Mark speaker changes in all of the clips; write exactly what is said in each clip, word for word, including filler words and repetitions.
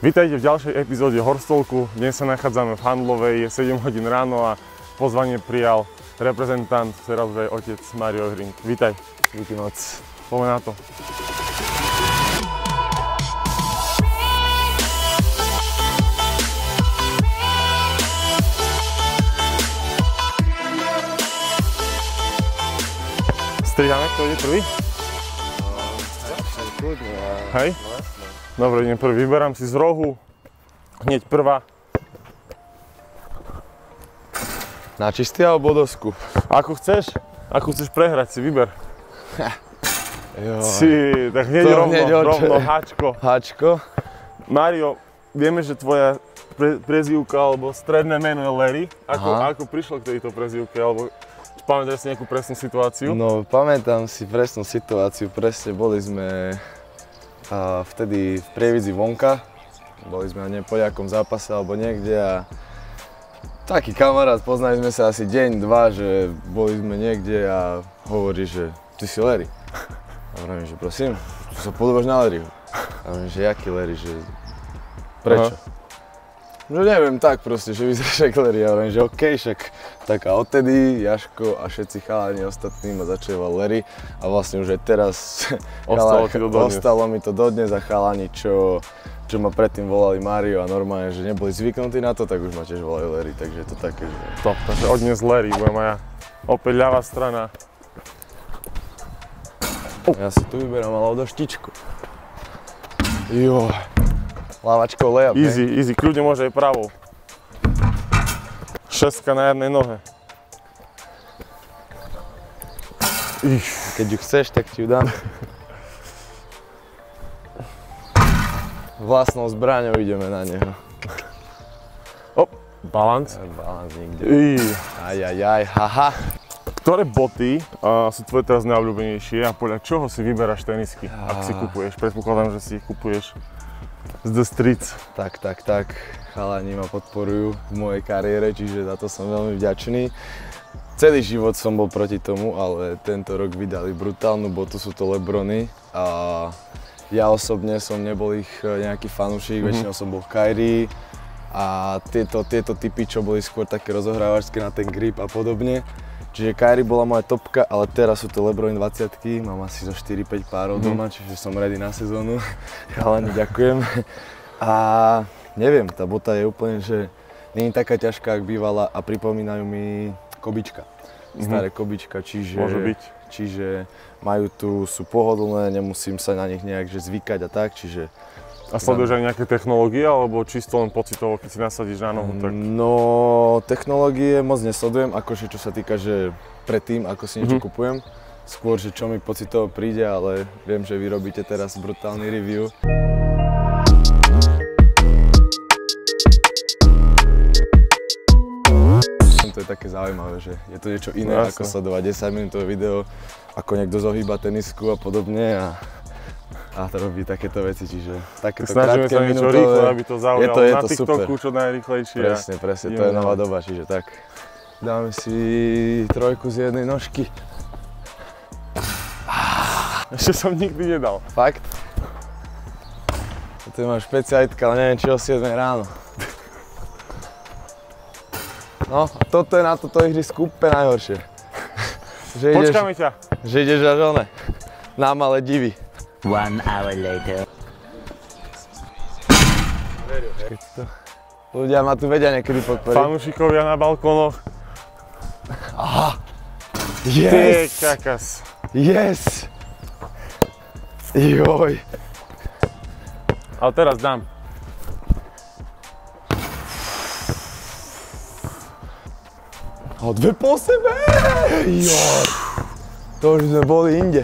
Speaker 1: Vítajte v ďalšej epizóde Horstolku. Dnes sa nachádzame v Handlovej, je sedem hodín ráno a pozvanie prijal reprezentant Seralvej otec Mário Hrink. Vítaj.
Speaker 2: Díky moc.
Speaker 1: Poďme na to. Striháme, kto ide prvý? Hej? Dobre, idem prvý. Vyberám si z rohu. Hneď prvá.
Speaker 2: Na čistý alebo dosku?
Speaker 1: Ako chceš? Ako chceš prehrať, si vyber.
Speaker 2: Jo.
Speaker 1: Si, tak hneď
Speaker 2: To
Speaker 1: rovno,
Speaker 2: hneď
Speaker 1: rovno, háčko.
Speaker 2: Háčko?
Speaker 1: Mário, vieme, že tvoja pre, prezývka alebo stredné meno je Larry. Ako, ako prišlo k tejto prezývke? Alebo pamätáš si nejakú presnú situáciu?
Speaker 2: No, pamätám si presnú situáciu. Presne boli sme a vtedy v Prievidzi vonka. Boli sme na nejakom zápase alebo niekde a taký kamarát, poznali sme sa asi deň, dva, že boli sme niekde a hovorí, že ty si Larry. A hovorím, že prosím, tu sa podobáš na Larryho. A hovorím, že jaký Larry, že prečo? Aha. No neviem, tak proste, že vyzeráš ako Larry. A hovorím, že okej, však tak a odtedy Jaško a všetci chalani ostatní ma začali Larry a vlastne už aj teraz
Speaker 1: ostalo, chalani, to
Speaker 2: ostalo mi to dodnes a chalani, čo, čo ma predtým volali Mário a normálne, že neboli zvyknutí na to, tak už ma tiež volajú Larry, takže je to také, že...
Speaker 1: Top, takže od dnes Larry, bude moja opäť ľavá strana.
Speaker 2: Oh. Ja si tu vyberám ale odoštičku. Joj. Lavačkou layup,
Speaker 1: Easy, ne? Easy, kľudne môže aj pravou. Šestka na jednej nohe.
Speaker 2: Keď ju chceš, tak ti ju dám. Vlastnou zbraňou ideme na neho.
Speaker 1: Op, balans.
Speaker 2: Balans nikde.
Speaker 1: Ajajaj,
Speaker 2: haha.
Speaker 1: Ktoré boty uh, sú tvoje teraz najobľúbenejšie a podľa čoho si vyberáš tenisky, ak si kupuješ? Predpokladám, že si ich kupuješ z The Streets.
Speaker 2: Tak, tak, tak. Chalani ma podporujú v mojej kariére, čiže za to som veľmi vďačný. Celý život som bol proti tomu, ale tento rok vydali brutálnu botu, sú to Lebrony. A ja osobne som nebol ich nejaký fanúšik, mm-hmm. väčšinou som bol Kyrie. A tieto, tieto typy, čo boli skôr také rozohrávačské na ten grip a podobne. Čiže Kyrie bola moja topka, ale teraz sú to Lebrony dvadsiatky, mám asi zo štyri päť párov mm. doma, čiže som ready na sezónu. Chalani, ďakujem. A neviem, tá bota je úplne, že nie je taká ťažká, ako bývala a pripomínajú mi Kobička. Staré mm. Kobička, čiže,
Speaker 1: Môže byť. čiže
Speaker 2: majú tu, sú pohodlné, nemusím sa na nich nejak že zvykať a tak, čiže...
Speaker 1: A sleduješ aj nejaké technológie, alebo čisto len pocitovo, keď si nasadíš na nohu, tak...
Speaker 2: No, technológie moc nesledujem, akože čo sa týka, že predtým, ako si niečo mm-hmm. kupujem. Skôr, že čo mi pocitovo príde, ale viem, že vy robíte teraz brutálny review. To je také zaujímavé, že je to niečo iné, no, ako sledovať desaťminútové video, ako niekto zohýba tenisku a podobne. A... A to robí takéto veci, čiže takéto
Speaker 1: krátke minútové. Snažíme sa niečo rýchlo, aby to zaujalo.
Speaker 2: Je to, je
Speaker 1: na
Speaker 2: to
Speaker 1: TikToku
Speaker 2: super.
Speaker 1: Čo najrýchlejšie.
Speaker 2: Presne, presne, to je nová doba, čiže tak. Dáme si trojku z jednej nožky.
Speaker 1: Ešte som nikdy nedal.
Speaker 2: Fakt? To je moja špecialitka, ale neviem, či o siedmej ráno. No, a toto je na toto ihrisku úplne najhoršie. Že ideš,
Speaker 1: Počkáme ťa.
Speaker 2: Že ideš až one, na malé divy.
Speaker 3: One hour later.
Speaker 2: Ľudia ma tu vedia niekedy podporiť.
Speaker 1: Fanúšikovia na balkónoch.
Speaker 2: Aha! Yes!
Speaker 1: Ty kakas.
Speaker 2: Yes! Joj!
Speaker 1: Ale teraz dám.
Speaker 2: A dve po sebe! Joj! To už sme boli inde.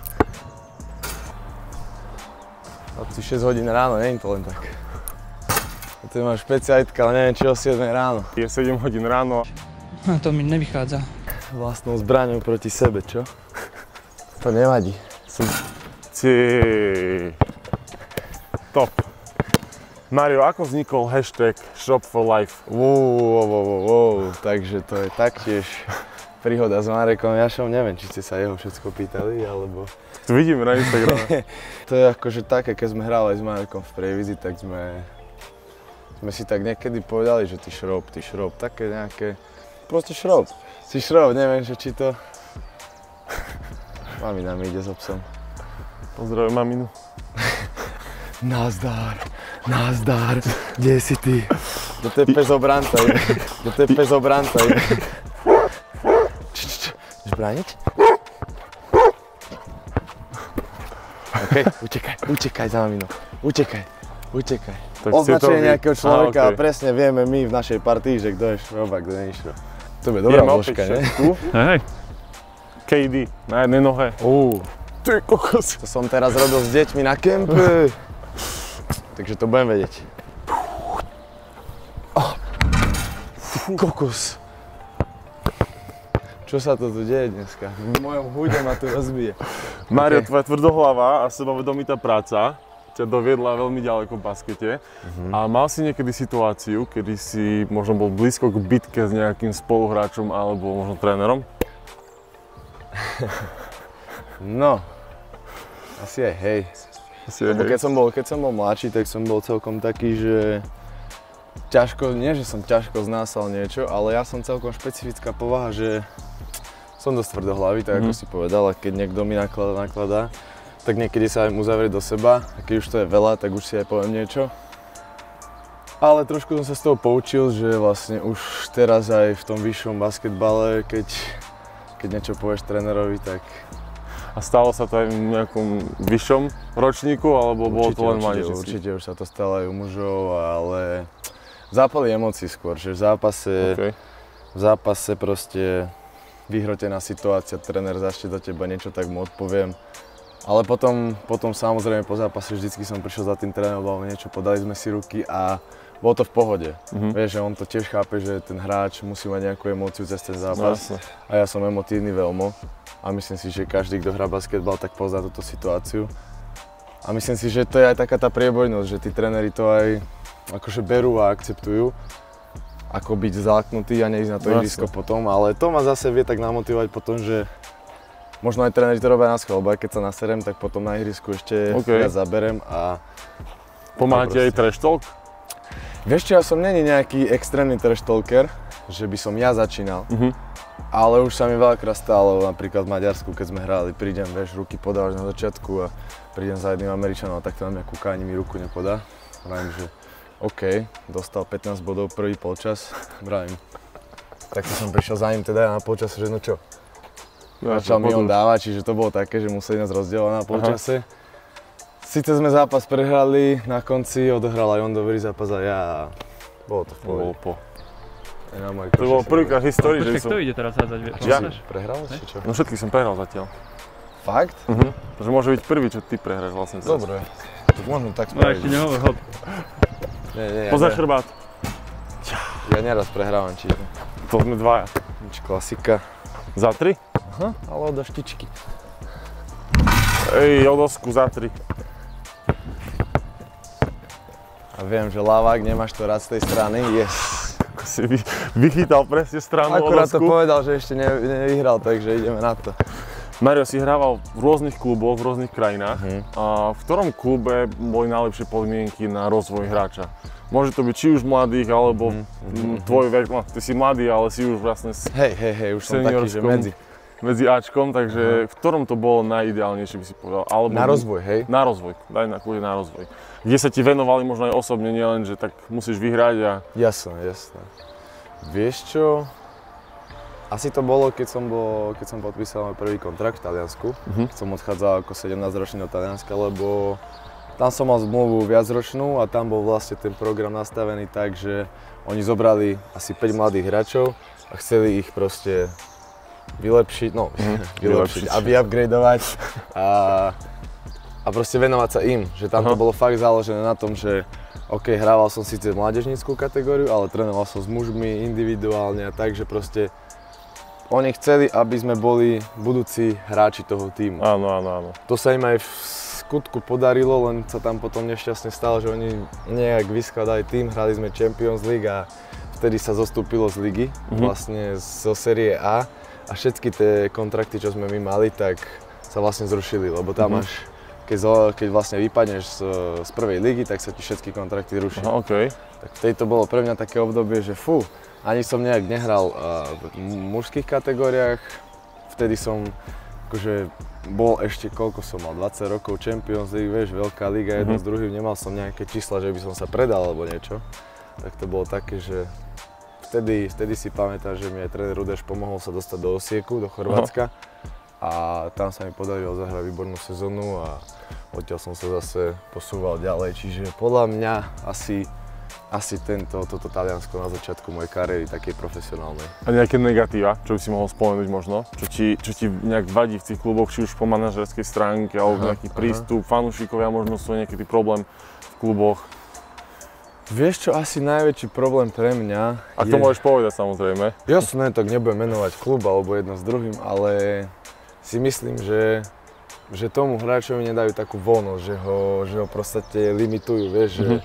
Speaker 2: šesť hodín ráno, nie je to len tak. To je moja špecialitka, ale neviem, či o siedmej ráno.
Speaker 1: Je sedem hodín ráno.
Speaker 4: No, to mi nevychádza.
Speaker 2: Vlastnou zbraňou proti sebe, čo? To nevadí. Som...
Speaker 1: Ty... Top. Mário, ako vznikol hashtag Shop for Life?
Speaker 2: Wow, wow, wow, wow, takže to je taktiež príhoda s Marekom Jašom, neviem, či ste sa jeho všetko pýtali, alebo...
Speaker 1: To vidíme na Instagrame.
Speaker 2: To je akože také, keď sme hrali s Marekom v Prievidzi, tak sme... sme si tak niekedy povedali, že ty šrob, ty šrob, také nejaké... Proste šrob. Si šrob, neviem, že či to... Mamina mi ide s obsom.
Speaker 1: Pozdravujem maminu.
Speaker 2: Nazdar, nazdar, kde si ty? Do tej pes obranca, do tej pes obranca. Chceš brániť? OK, utekaj, utekaj za maminou, utekaj, utekaj. Označenie nejakého človeka a presne vieme my v našej partii, že kto je šrob a kto nie je šrob. To je dobrá vložka, ne?
Speaker 1: Hej. ká dé na jednej nohe.
Speaker 2: Uuu.
Speaker 1: Ty kokos.
Speaker 2: To som teraz robil s deťmi na kempe. Takže to budem vedieť. Oh. Kokos. Čo sa to tu deje dneska? V mojom hude ma tu rozbije.
Speaker 1: Mário, okay. Tvoja tvrdohlava a sebavedomitá práca ťa doviedla veľmi ďaleko v baskete. Uh-huh. A mal si niekedy situáciu, kedy si možno bol blízko k bitke s nejakým spoluhráčom alebo možno trénerom?
Speaker 2: No, asi aj hej.
Speaker 1: Asi aj hej.
Speaker 2: Keď som bol, keď som bol mladší, tak som bol celkom taký, že ťažko, nie že som ťažko znásal niečo, ale ja som celkom špecifická povaha, že som dosť tvrdohlavý, tak ako mm. si povedal, a keď niekto mi nakladá, nakladá, tak niekedy sa aj uzavrie do seba, a keď už to je veľa, tak už si aj poviem niečo. Ale trošku som sa z toho poučil, že vlastne už teraz aj v tom vyššom basketbale, keď, keď niečo povieš trénerovi, tak...
Speaker 1: A stalo sa to aj v nejakom vyššom ročníku, alebo bolo to len mládežnícky?
Speaker 2: Určite, už sa to stalo aj u mužov, ale zápaly emócií skôr, že v zápase, okay. v zápase proste vyhrotená situácia, tréner začne do teba niečo, tak mu odpoviem. Ale potom, potom samozrejme po zápase vždycky som prišiel za tým trénerom, alebo niečo, podali sme si ruky a bolo to v pohode. Mm-hmm. Vieš, že on to tiež chápe, že ten hráč musí mať nejakú emóciu cez ten zápas. No, a ja som emotívny veľmi. A myslím si, že každý, kto hrá basketbal, tak pozná túto situáciu. A myslím si, že to je aj taká tá priebojnosť, že tí tréneri to aj akože berú a akceptujú. Ako byť zalaknutý a neísť na to ihrisko potom, ale to ma zase vie tak namotivovať potom, že možno aj tréneri to robia na schvál, lebo aj keď sa naserem, tak potom na ihrisku ešte okay. viac zaberem a...
Speaker 1: Pomáha ti aj trash talk?
Speaker 2: Vieš čo, ja som není nejaký extrémny trash talker, že by som ja začínal. Uh-huh. Ale už sa mi veľakrát stalo, napríklad v Maďarsku, keď sme hrali, prídem, vieš, ruky podávaš na začiatku a prídem za jedným Američanom a takto na mňa kúka, ani mi ruku nepodá. Vravím, že OK, dostal pätnásť bodov prvý polčas, vravím. Tak som prišiel za ním teda na polčase, že no čo? Ja, začal mi on dávať, čiže to bolo také, že museli nás rozdielovať na polčase. Aha. Sice sme zápas prehrali, na konci odohral aj on dobrý zápas a ja... Bolo to v pohode.
Speaker 1: Po. To bolo prvýkrát v histórii, že som...
Speaker 5: Kto ide teraz hádzať?
Speaker 2: Ja? Prehral či čo?
Speaker 1: No všetky som prehral zatiaľ.
Speaker 2: Fakt?
Speaker 1: Mhm. Takže môže byť prvý, čo ty prehráš vlastne.
Speaker 2: Dobre. Tak môžeme tak spraviť.
Speaker 5: No ešte nehovor, hop.
Speaker 2: Nie, nie, ja
Speaker 1: Poza chrbát.
Speaker 2: Ja neraz prehrávam, čiže...
Speaker 1: To sme dvaja.
Speaker 2: Nič, klasika.
Speaker 1: Za tri?
Speaker 2: Aha, ale od štičky.
Speaker 1: Ej, o dosku za tri.
Speaker 2: A viem, že ľavák, nemáš to rád z tej strany, yes.
Speaker 1: Si vy, vychytal presne stranu o dosku.
Speaker 2: Akurát to povedal, že ešte ne, nevyhral, takže ideme na to.
Speaker 1: Mario, si hrával v rôznych kluboch, v rôznych krajinách. Uh-huh. A v ktorom klube boli najlepšie podmienky na rozvoj hráča? Môže to byť či už mladých, alebo uh-huh. tvoj vek, no, ty si mladý, ale si už vlastne
Speaker 2: hej, hej, hej, už som taký, že medzi.
Speaker 1: Medzi Ačkom, takže uh-huh. v ktorom to bolo najideálnejšie, by si povedal? Alebo
Speaker 2: na rozvoj, hej?
Speaker 1: Na rozvoj, daj na kľude na rozvoj. Kde sa ti venovali možno aj osobne, nielen, že tak musíš vyhrať a...
Speaker 2: Jasné, jasné. Vieš čo? Asi to bolo, keď som, bol, keď som podpísal môj prvý kontrakt v Taliansku. Uh-huh. Keď som odchádzal ako sedemnásťročný do Talianska, lebo tam som mal zmluvu viacročnú a tam bol vlastne ten program nastavený tak, že oni zobrali asi päť mladých hráčov a chceli ich proste vylepšiť, no uh-huh. vylepšiť, aby upgradeovať a, a proste venovať sa im. Že tam uh-huh. to bolo fakt založené na tom, že OK, hrával som síce mládežnícku kategóriu, ale trénoval som s mužmi individuálne a tak, že proste oni chceli, aby sme boli budúci hráči toho tímu.
Speaker 1: Áno, áno, áno.
Speaker 2: To sa im aj v skutku podarilo, len sa tam potom nešťastne stalo, že oni nejak vyskladali tým, hrali sme Champions League a vtedy sa zostúpilo z ligy, mm-hmm. vlastne zo série A a všetky tie kontrakty, čo sme my mali, tak sa vlastne zrušili, lebo tam
Speaker 1: Mhm.
Speaker 2: máš, keď, keď vlastne vypadneš z, z prvej ligy, tak sa ti všetky kontrakty rušia.
Speaker 1: Aha, okej.
Speaker 2: Tak vtedy to bolo pre mňa také obdobie, že fú, ani som nejak nehral v mužských kategóriách, vtedy som akože bol ešte, koľko som mal, dvadsať rokov, Champions League, vieš, veľká liga, jedno
Speaker 1: Mhm.
Speaker 2: s druhým, nemal som nejaké čísla, že by som sa predal alebo niečo. Tak to bolo také, že vtedy, vtedy si pamätám, že mi aj tréner Rudeš pomohol sa dostať do Osieku, do Chorvátska. A tam sa mi podarilo zahrať výbornú sezónu a odtiaľ som sa zase posúval ďalej. Čiže podľa mňa asi, asi tento, toto Taliansko na začiatku mojej kariéry takej profesionálnej.
Speaker 1: A nejaké negatíva, čo by si mohol spomenúť možno? Čo ti, čo ti nejak vadí v tých kluboch, či už po manažerskej stránke, alebo
Speaker 2: Aha,
Speaker 1: nejaký
Speaker 2: aha.
Speaker 1: prístup, fanúšikovia možno sú nejaký problém v kluboch?
Speaker 2: Vieš čo, asi najväčší problém pre mňa
Speaker 1: Ak
Speaker 2: je...
Speaker 1: to môžeš povedať samozrejme.
Speaker 2: Jasné, tak nebudem menovať klub alebo jedno s druhým, ale si myslím, že, že tomu hráčovi nedajú takú voľnosť, že ho, že ho proste limitujú, vieš, že,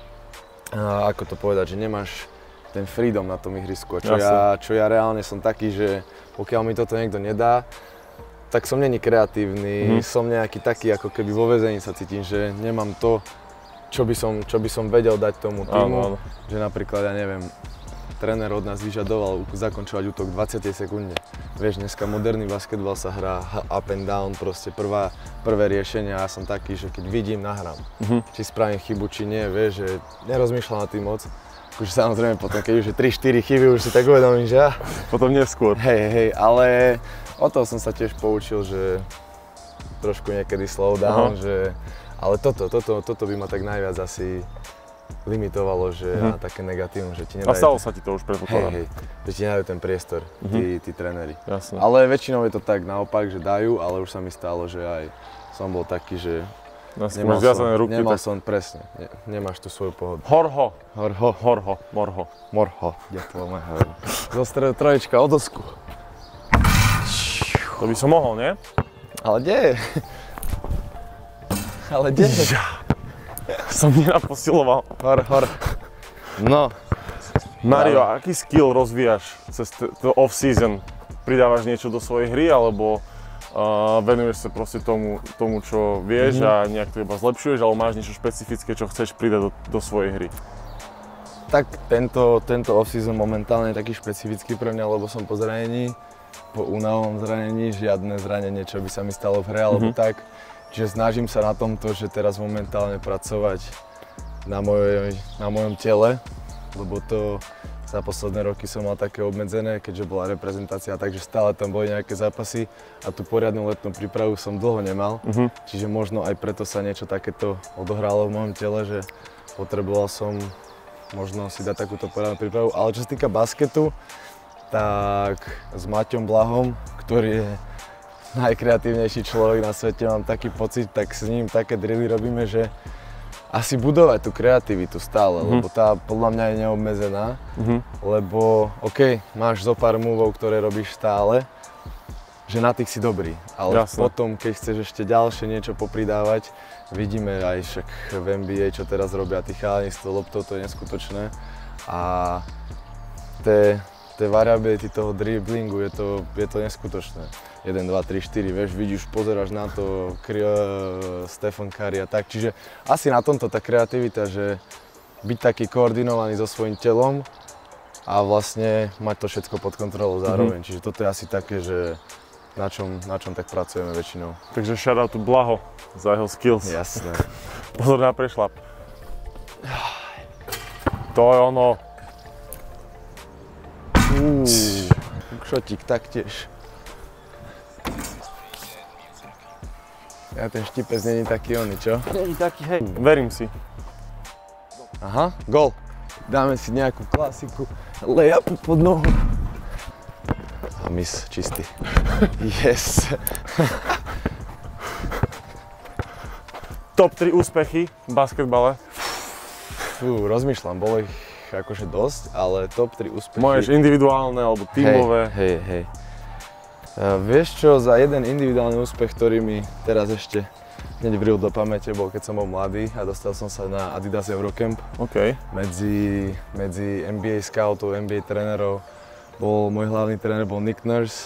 Speaker 2: a ako to povedať, že nemáš ten freedom na tom ihrisku. A čo ja, čo ja reálne som taký, že pokiaľ mi toto niekto nedá, tak som není kreatívny,
Speaker 1: Mhm.
Speaker 2: som nejaký taký, ako keby vo väzení sa cítim, že nemám to, čo by som, čo by som vedel dať tomu týmu,
Speaker 1: Áno, áno.
Speaker 2: že napríklad, ja neviem, tréner od nás vyžadoval zakončovať útok v dvadsiatej sekunde. Vieš, dneska moderný basketbal sa hrá up and down, proste prvá, prvé riešenie a ja som taký, že keď vidím, nahrám.
Speaker 1: Mhm.
Speaker 2: Či spravím chybu, či nie, vieš, že nerozmýšľam nad tým moc. Akože samozrejme potom, keď už je tri štyri chyby, už si tak uvedomím, že ja,
Speaker 1: Potom neskôr.
Speaker 2: hej, hej, ale o toho som sa tiež poučil, že trošku niekedy slow down,
Speaker 1: Aha.
Speaker 2: že, ale toto, toto, toto by ma tak najviac asi limitovalo, že
Speaker 1: Mhm.
Speaker 2: na také negatívum, že ti
Speaker 1: A
Speaker 2: nedajú,
Speaker 1: stalo sa ti to už
Speaker 2: hej,
Speaker 1: predpokladám.
Speaker 2: hej, že ti nedajú ten priestor, tí, tí tréneri.
Speaker 1: Jasné.
Speaker 2: Ale väčšinou je to tak naopak, že dajú, ale už sa mi stalo, že aj som bol taký, že
Speaker 1: Jasné,
Speaker 2: nemal
Speaker 1: máš zviazané
Speaker 2: som,
Speaker 1: ruky,
Speaker 2: nemal
Speaker 1: tak...
Speaker 2: som presne, ne, nemáš tú svoju pohodu.
Speaker 1: Horho,
Speaker 2: Horho,
Speaker 1: horho, morho.
Speaker 2: morho, ďakujem, hovorím. Zo stredu troječka o dosku.
Speaker 1: To by som mohol, nie?
Speaker 2: Ale kde je? Ale kde je?
Speaker 1: Som nenaposiloval.
Speaker 2: Hor, hor. No,
Speaker 1: Mario, aký skill rozvíjaš cez t- to off-season? Pridávaš niečo do svojej hry, alebo uh, venuješ sa proste tomu, tomu čo vieš
Speaker 2: Mhm.
Speaker 1: a nejak to iba zlepšuješ, alebo máš niečo špecifické, čo chceš pridať do, do svojej hry?
Speaker 2: tak tento, tento off-season momentálne je taký špecifický pre mňa, lebo som po zranení, po únavovom zranení, žiadne zranenie, čo by sa mi stalo v hre alebo tak. Čiže snažím sa na tomto, že teraz momentálne pracovať na, mojej, na mojom tele, lebo to za posledné roky som mal také obmedzené, keďže bola reprezentácia, takže stále tam boli nejaké zápasy a tú poriadnu letnú prípravu som dlho nemal.
Speaker 1: Mhm.
Speaker 2: Čiže možno aj preto sa niečo takéto odohralo v mojom tele, že potreboval som možno si dať takúto poriadnu prípravu. Ale čo sa týka basketu, tak s Maťom Blahom, ktorý je najkreatívnejší človek na svete, mám taký pocit, tak s ním také drily robíme, že asi budovať tú kreativitu stále,
Speaker 1: Mhm.
Speaker 2: lebo tá podľa mňa je neobmedzená,
Speaker 1: Mhm.
Speaker 2: lebo OK, máš zo pár múvov, ktoré robíš stále, že na tých si dobrý, ale
Speaker 1: Jasné.
Speaker 2: potom, keď chceš ešte ďalšie niečo popridávať, vidíme aj však v en bí ej, čo teraz robia tí chalani s tou loptou, to je neskutočné a tie, tie variability toho driblingu, je to, je to neskutočné. jeden, dva, tri, štyri, vieš, vidíš, pozeráš na to, Kri- Stephen Curry a tak, čiže asi na tomto tá kreativita, že byť taký koordinovaný so svojím telom a vlastne mať to všetko pod kontrolou zároveň, čiže toto je asi také, že na čom, na čom tak pracujeme väčšinou.
Speaker 1: Takže shoutout to Blaho za jeho skills.
Speaker 2: Jasné.
Speaker 1: Pozor na prešlap. To je ono.
Speaker 2: Uuu, šotík taktiež. Ja ten štipec není taký oný, čo?
Speaker 1: Není taký, hej. Verím si.
Speaker 2: Aha, gól. Dáme si nejakú klasiku, layup pod nohu. A mis čistý. Yes.
Speaker 1: Top tri úspechy v basketbale.
Speaker 2: Fú, rozmýšľam, bolo ich akože dosť, ale top tri úspechy.
Speaker 1: Môžeš individuálne alebo tímové.
Speaker 2: Hej, hej, hej. Uh, vieš čo, za jeden individuálny úspech, ktorý mi teraz ešte hneď vril do pamäte, bol keď som bol mladý a dostal som sa na Adidas Eurocamp
Speaker 1: OK.
Speaker 2: medzi, medzi en bí ej scoutov, en bí ej trénerov. Bol, môj hlavný tréner bol Nick Nurse,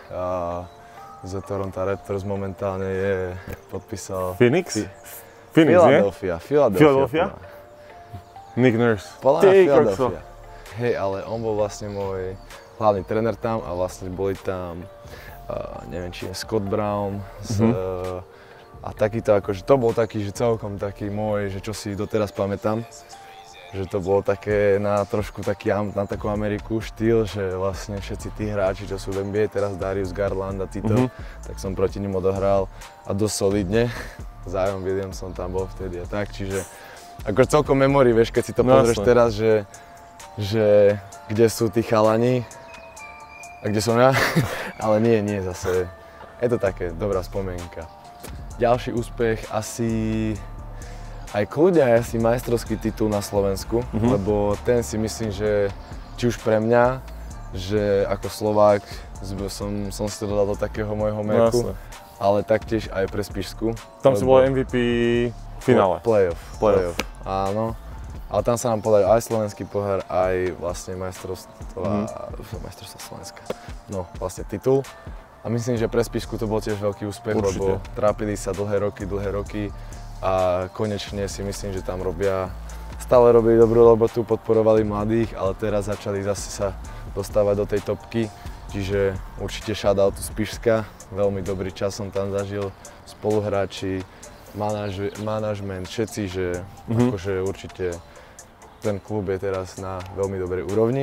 Speaker 2: a z Toronto Raptors momentálne je, podpísal...
Speaker 1: Phoenix?
Speaker 2: Fi-
Speaker 1: Phoenix,
Speaker 2: Philadelphia, Philadelphia.
Speaker 1: Philadelphia? Nick Nurse.
Speaker 2: Podľa
Speaker 1: Ty
Speaker 2: mňa
Speaker 1: kokso.
Speaker 2: Philadelphia. Hej, ale on bol vlastne môj hlavný tréner tam a vlastne boli tam, uh, neviem či je Scott Brown z,
Speaker 1: Mhm.
Speaker 2: uh, a takýto akože to bol taký, že celkom taký môj, že čo si doteraz pamätám. Že to bolo také na trošku taký, na takú Ameriku štýl, že vlastne všetci tí hráči, čo sú v en bé á, teraz Darius Garland a títo,
Speaker 1: Mhm.
Speaker 2: tak som proti nim odohral a dosť solidne. Zion Williamson tam bol vtedy a tak, čiže akože celkom memory, vieš, keď si to
Speaker 1: No
Speaker 2: pozrieš
Speaker 1: jasne.
Speaker 2: teraz, že, že kde sú tí chalani a kde som ja, ale nie, nie zase, je to také dobrá spomienka. Ďalší úspech asi aj kľudne aj asi majstrovský titul na Slovensku,
Speaker 1: Mhm.
Speaker 2: lebo ten si myslím, že či už pre mňa, že ako Slovák som, som si to dodal do takého môjho
Speaker 1: No
Speaker 2: merku,
Speaker 1: jasne.
Speaker 2: ale taktiež aj pre Spišsku.
Speaker 1: Tam si bol em ví pí v finále.
Speaker 2: Playoff.
Speaker 1: Playoff.
Speaker 2: Áno. Ale tam sa nám podaril aj slovenský pohár, aj vlastne majstrovstvo,
Speaker 1: Mhm.
Speaker 2: majstrovstvo Slovenska. No, vlastne titul. A myslím, že pre Spišku to bol tiež veľký úspech,
Speaker 1: Určite.
Speaker 2: lebo trápili sa dlhé roky, dlhé roky a konečne si myslím, že tam robia, stále robili dobrú robotu, podporovali mladých, ale teraz začali zase sa dostávať do tej topky. Čiže určite shoutout to Spišska, veľmi dobrý čas som tam zažil, spoluhráči, manaž, manažment, všetci, že
Speaker 1: Mhm.
Speaker 2: akože určite ten klub je teraz na veľmi dobrej úrovni.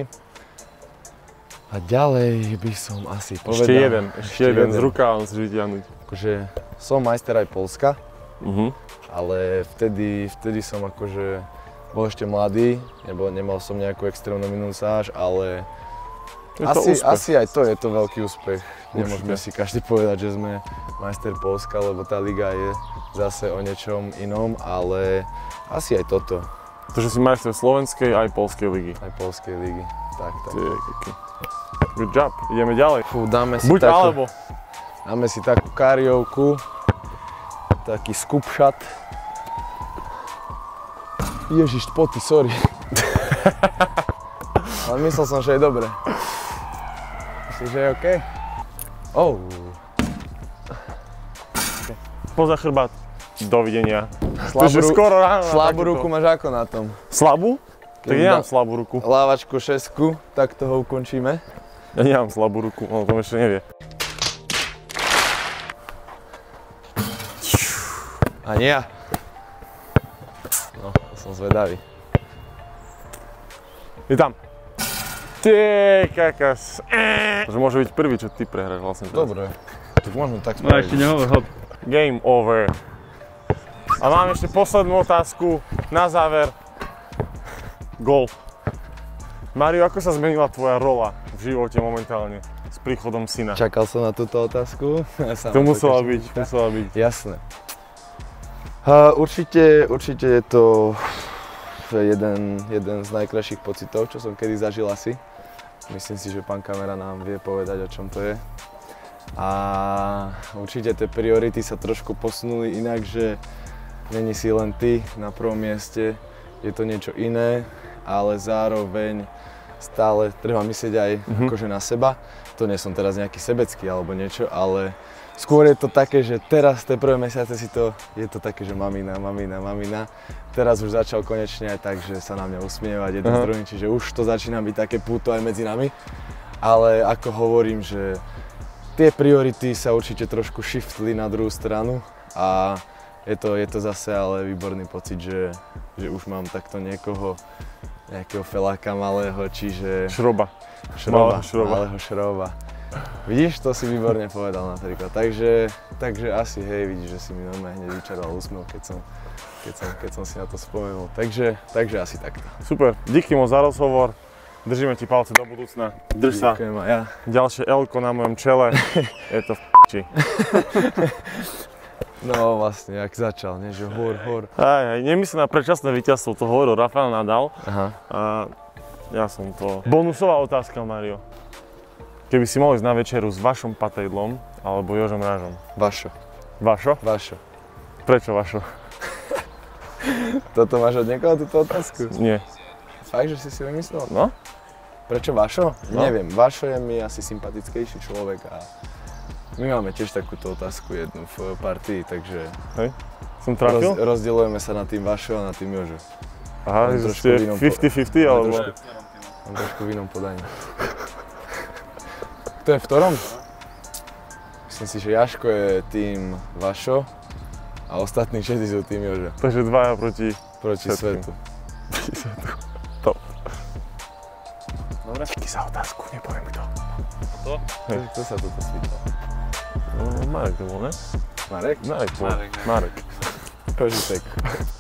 Speaker 2: A ďalej by som asi povedal...
Speaker 1: Ešte jeden, ešte jeden z rukávom si vytiahnuť.
Speaker 2: Akože som majster aj Poľska,
Speaker 1: Mhm.
Speaker 2: ale vtedy, vtedy som akože bol ešte mladý, nebo nemal som nejakú extrémnu minusáž, ale
Speaker 1: Je to
Speaker 2: asi,
Speaker 1: úspech.
Speaker 2: asi aj to je to veľký úspech. Nemôžeme
Speaker 1: Určite.
Speaker 2: si každý povedať, že sme majster Poľska, lebo tá liga je zase o niečom inom, ale asi aj toto,
Speaker 1: To, že si majster slovenskej aj poľskej ligy.
Speaker 2: aj poľskej ligy. Tak, tak.
Speaker 1: Ty, koký. Good job, ideme ďalej.
Speaker 2: Fú, dáme si
Speaker 1: Buď
Speaker 2: takú,
Speaker 1: alebo.
Speaker 2: dáme si takú kariovku, taký scoop shot. Ježiš, poty, sorry. Ale myslel som, že je dobre. Myslíš, že je OK? Oh.
Speaker 1: Poza chrbát. Dovidenia.
Speaker 2: Slabú,
Speaker 1: Takže
Speaker 2: ru-
Speaker 1: skoro ráno na
Speaker 2: slabú
Speaker 1: takúto-
Speaker 2: ruku máš ako na tom?
Speaker 1: Slabú? Tak
Speaker 2: Keď
Speaker 1: ja nemám
Speaker 2: dá-
Speaker 1: slabú ruku.
Speaker 2: Lávačku šesku, tak toho ukončíme.
Speaker 1: Ja nemám slabú ruku, on o tom ešte nevie.
Speaker 2: Ani ja. No, to som zvedavý.
Speaker 1: Je tam. Ty kakas. Takže môže byť prvý, čo ty prehráš vlastne teraz.
Speaker 2: Dobre, tak možno tak
Speaker 4: No ešte
Speaker 2: spraviť.
Speaker 4: nehovor, hop.
Speaker 1: Game over. A mám ešte poslednú otázku na záver. Gól. Mario, ako sa zmenila tvoja rola v živote momentálne s príchodom syna?
Speaker 2: Čakal som na túto otázku. Sa
Speaker 1: To
Speaker 2: ma
Speaker 1: musela
Speaker 2: každý
Speaker 1: byť,
Speaker 2: pýta.
Speaker 1: musela byť.
Speaker 2: Jasné. Uh, určite, určite je to jeden, jeden z najkrajších pocitov, čo som kedy zažil asi. Myslím si, že pán kamera nám vie povedať, o čom to je. A určite tie priority sa trošku posunuli inak, že není si len ty na prvom mieste, je to niečo iné, ale zároveň stále treba myslieť aj
Speaker 1: Mhm.
Speaker 2: akože na seba. To nie som teraz nejaký sebecký alebo niečo, ale skôr je to také, že teraz, tie prvé mesiace si to, je to také, že mamina, mamina, mamina. Teraz už začal konečne aj tak, že sa na mňa usmievať jeden
Speaker 1: Aha.
Speaker 2: s druhým, čiže už to začína byť také púto aj medzi nami. Ale ako hovorím, že tie priority sa určite trošku shiftli na druhú stranu a je to, je to zase ale výborný pocit, že, že už mám takto niekoho, nejakého feláka malého, čiže
Speaker 1: Šroba.
Speaker 2: šroba,
Speaker 1: Malého šroba.
Speaker 2: malého šroba. Vidíš, to si výborne povedal napríklad, takže, takže asi hej, vidíš, že si mi normálne hneď vyčaroval úsmev, keď som, keď, som, keď som si na to spomenul, takže, takže asi takto.
Speaker 1: Super, díky moc za rozhovor. Držíme ti palce do budúcna. Drž sa.
Speaker 2: Ďakujem aj ja.
Speaker 1: Ďalšie L-ko na mojom čele. Je to v p***či.
Speaker 2: No vlastne, jak začal, nie, že hor, hor.
Speaker 1: Aj, aj, nemyslím na predčasné víťazstvo, to hovoril Rafael Nadal.
Speaker 2: Aha.
Speaker 1: A ja som to... Bonusová otázka, Mario. Keby si mohol ísť na večeru s Vašom Patejdlom alebo Jožom Rážom.
Speaker 2: Vašo,
Speaker 1: Vašo?
Speaker 2: Vašo.
Speaker 1: Prečo Vašo?
Speaker 2: Toto máš od niekoho túto otázku?
Speaker 1: Nie.
Speaker 2: Fakt, že si si vymyslel?
Speaker 1: No?
Speaker 2: Prečo Vašo?
Speaker 1: No.
Speaker 2: Neviem, Vašo je mi asi sympatickejší človek a My máme tiež takúto otázku jednu v partii, takže
Speaker 1: Hej? Som trafil?
Speaker 2: roz, rozdielujeme sa na tým Vašo a na tým Jožo.
Speaker 1: Aha,
Speaker 2: Len
Speaker 1: že
Speaker 2: trošku
Speaker 1: ste
Speaker 2: v inom
Speaker 1: päťdesiat päťdesiat, alebo?
Speaker 2: Mám trošku v inom podaní. Kto je v ktorom? Myslím si, že Jaško je tým Vašo a ostatní všetci sú tým Jožo.
Speaker 1: Takže dvaja proti
Speaker 2: Proti
Speaker 1: všetkým.
Speaker 2: svetu.
Speaker 1: svetu. Top.
Speaker 5: Dobre.
Speaker 1: Díky za otázku, nepoviem kto.
Speaker 5: To?
Speaker 2: Hej, kto sa toto spýtal?
Speaker 1: No, Marek to bol, ne?
Speaker 2: Marek?
Speaker 1: Marek bol.
Speaker 5: Marek, ne?
Speaker 1: Marek.
Speaker 2: Kožitek.